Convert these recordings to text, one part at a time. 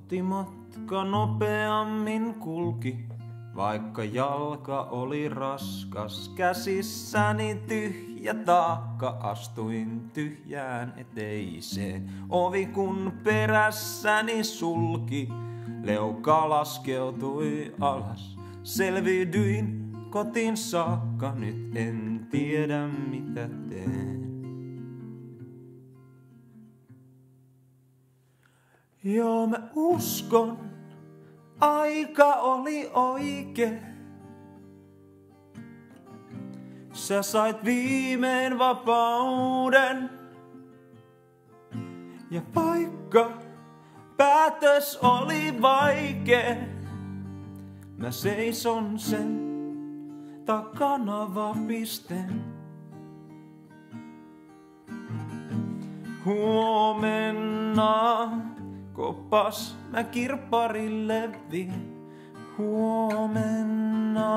Kotimatka nopeammin kulki, vaikka jalka oli raskas. Käsissäni tyhjä taakka, astuin tyhjään eteiseen. Ovi kun perässäni sulki, leuka laskeutui alas. Selviydyin kotiin saakka, nyt en tiedä mitä teen. Joo, mä uskon, aika oli oikee. Sä sait viimein vapauden. Ja vaikka päätös oli vaikea, mä seison sen takana vapisten. Huomenna koppas mä kirpparille vien. Huomenna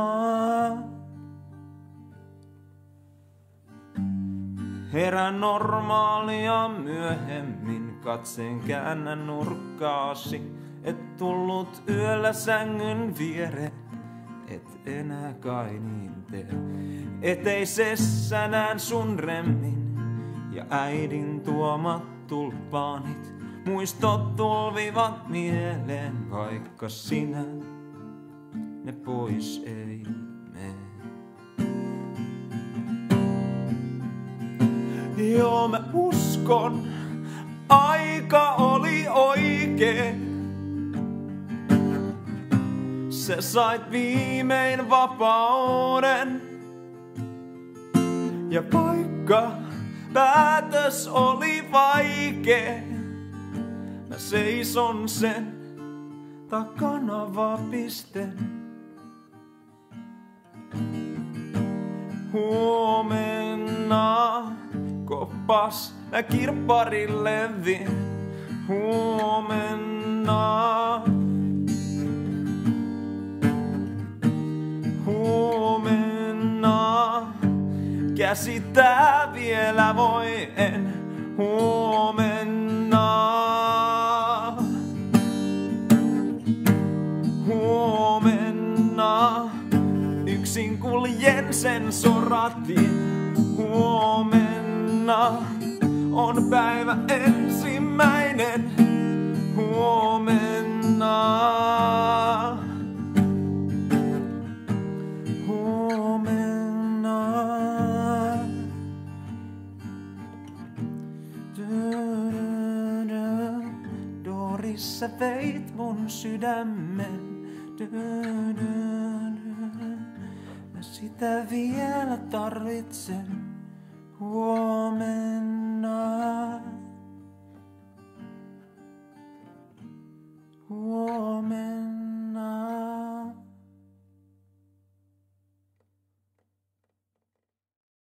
herään normaalia myöhemmin, katseen käännän nurkkaasi. Et tullut yöllä sängyn viereen, et enää kai niin tee. Eteisessä näen sun remmin ja äidin tuomat tulpaanit. Muistot tulvivat mieleen, vaikka sinä ne pois ei mene. Joo, mä uskon, aika oli oikee. Sä sait viimein vapauden. Ja vaikka päätös oli vaikea, mä seison sen takana vapisten. Huomenna koppas mä kirpparille vien. Huomenna käsittää vielä voi en. Huomenna yksin kuljen sen soratien. Huomenna on päivä ensimmäinen. Huomenna sä veit mun sydämen. Mä sitä vielä tarvitsen. Huomenna